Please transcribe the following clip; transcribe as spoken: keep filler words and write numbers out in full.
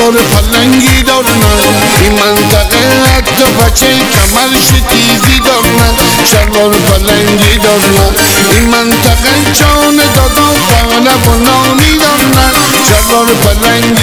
شلوار پلنگی دارن، این منطقه حتی بچه کمرش تیزی دارن، شلوار پلنگی دارن، این منطقه جان دادا طلب و نانی دارن، شلوار پلنگی